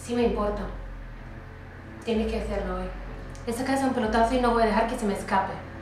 Sí me importa. Tienes que hacerlo hoy. Esa casa es un pelotazo y no voy a dejar que se me escape.